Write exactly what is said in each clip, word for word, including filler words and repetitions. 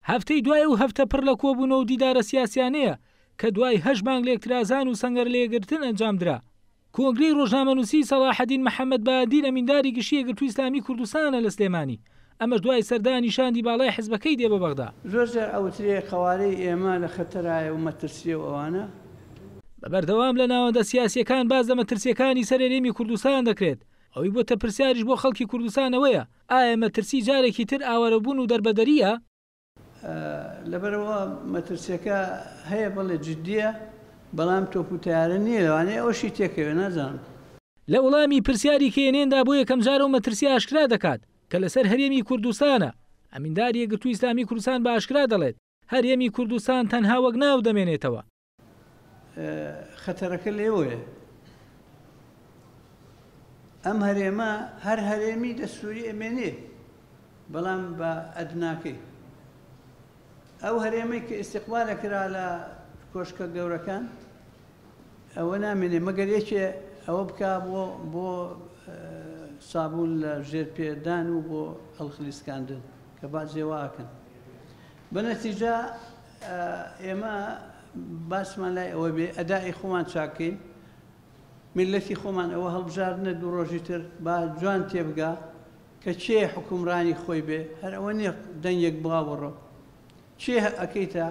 هەفتەی دوای و هەفتە پڕ لە کۆبوونەوە و دیدارە سیاسیانەیە کە دوای هەژ مانگ لێکترازان و سەنگەر لێگرتن ئەنجامدرا. کۆنگرەی ڕۆژنامەنووسی سەلاحەدین محەممەد بادین ئەمینداری گشتی یەکگرتووی ئیسلامی کوردستانە لە سلێمانی. ئەمەش دوای سەردانی شاندی باڵای حیزبەکەی دێ بە بەغدا. زۆر جار ئەوترێ خەوارەی ئێمە لە خەتەرایە و مەترسیە و ئەوانە. بەبەردەوام لە ناوەندە سیاسیەکان باز لە مەترسیەکانی سەرێرێمی کوردستان دەکرێت. ئەوەی بۆتە پرسیاریش بۆ خەڵکی کوردستانەوەیە ئایا مەترسی جارێکی تر ئاوارەبوون و دەربەدەریە؟ لەبەرەوە مەترسیەکە هەیە بەڵێ جددیە بەڵام تۆپوتیارە نییە لەوانەیە ئەوشی تێکەوێ نازانم. لە وەڵامی پرسیاری کێنێندا بۆ یەکەم جارە و مەترسی ئاشکرا دەکات کە لەسەر هەرێمی کوردستانە. ئەمینداری یەکگرتووی ئیسلامی کوردستان بە ئاشکرا دەڵێت هەرێمی کوردستان تەنها وەک ناو دەمێنێتەوە. خەتەرەکە لێوەیە. ئەم هەرێمە هەر هەرێمی دەستوری ئەمێنێ بەڵام بە ئەدناکەی. ئەو هەرێمەی کە ئیستیقبالە کرا لە کۆشکە گەورەکان ئەوە نامێنێ مەگەر یەکێ ئەوە بکا بۆ بۆ سابوون لە ژێر پێدان و بۆ هەڵخلیسکاندن کە با جێواکەن. بەنەتیجە ئێمە باسمان لای ئەوە بێ ئەدای خۆمان چاکەین میلەتی خۆمان ئەوە هەڵبژاردنە دوو ڕۆژی تر با جوان تێبگا کە چێ حکومڕانی خۆی بێ هەر ئەوە نییە دەنگێک بڵاوەڕۆ چێ ئەەکەیتە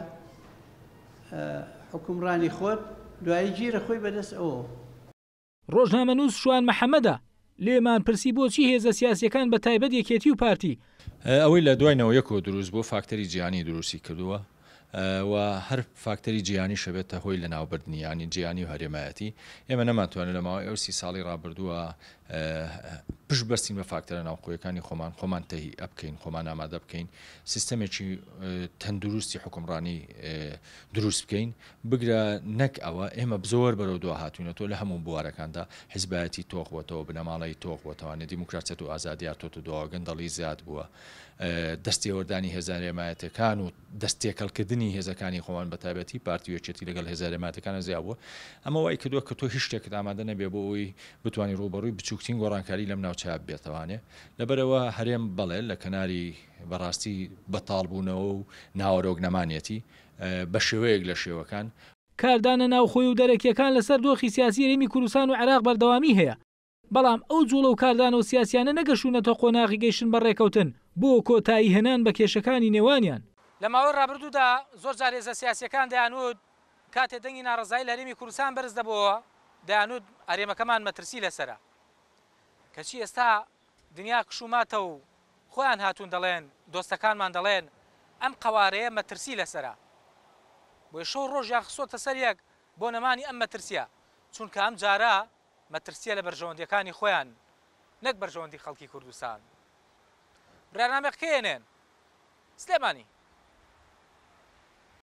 حکومڕانی خۆت دوایی گیرە خۆی بەدەست ئەوە. ڕۆژنامەنووس شوان محەممەدە لێمان پرسی بۆچی هێزە سیاسیەکان بە تایبەت یەکێتی و پارتی. ئەوەی لە دوایەوە یەکەوە دروست بۆ فاکتەری جیهانی دروستی کردووە و هەر فاکتەری جیهانی شەبێتە هۆی لە ناوبردنی ینی جیهانی و هەرێمایەتی. ئێمە نەماتوانێت لە ماوەی ئەو سی ساڵی ڕابردووە پشت بەستین بە فاکتەرە ناوخۆیەکانی خۆمان خۆمان تەهی ئەبکەین خۆمان ئامادە بکەین سیستەمێکی تەندروستی حکومڕانی دروست بکەین بگرە نەک ئەوە ئێمە بزۆر بەرەو دو هاتوونەوە لە هەموو بوارەکاندا حیزبایەتی تۆخبووەتەوە بنەماڵی تۆخبووەتەوانێت دیموکراسیەت و ئازادیات تۆ دۆ گەندەڵی زیاد بووە دەستێوەردانی هێزە هەرێمایەتەکان و دەستێکەڵکردنی هێزەکانی خۆمان بە تایبەتی پارتی وەکێتی لەگەڵ هێزە هەرێمایەتەکانە زیاد بووە. ئەمە وای کردووە کە تۆ هیچ شتێکت ئامادە نەبێ بۆ ئەوی بتوانانی ڕوبەڕووی بچووکترین گۆڕانکاری لەم ناوچەیە بێتەوانێ. لەبەرەوە هەرێم بەڵێ لە کەناری بەڕاستی بەتاڵبوونەوە و ناوەرۆک نەمانێتی بە شێوەیەک لە شێوەکان کاردانە ناوخۆی و دەرەکیەکان لەسەر دۆخی سیاسی هەرێمی کوردستان و عێراق بەردەوامی هەیە. بەڵام ئەو جوڵە و کاردانە و سیاسیانە نەگەشوونەتە قۆناغی گەیشتن بەڕێکەوتن بۆ کۆتایی هێنان بە کێشەکانی نێوانیان. لە ماوەی ڕابردوودا زۆر جار هێزە سیاسیەکان دەیانوت کاتێ دەنگی ناڕزایی لە هەرێمی کوردستان بەرز دەبەوە دەیانوت هەرێمەکەمان مەترسی لەسرە کەچی ئێستا دنیا کشوماتە و خۆیان هاتوون دەڵێن دۆستەکانمان دەڵێن ئەم قەوارەیە مەترسی لەسرە بۆی شەو ڕۆژیان خسۆتە سەر یەک بۆ نەمانی ئەم مەترسیە چونکە ئەم جارە مەترسیە لە بەرژەوەندیەکانی خۆیان نەک بەرژەوەندی خەڵکی کوردستان. برنامەکەێنێن سلێمانی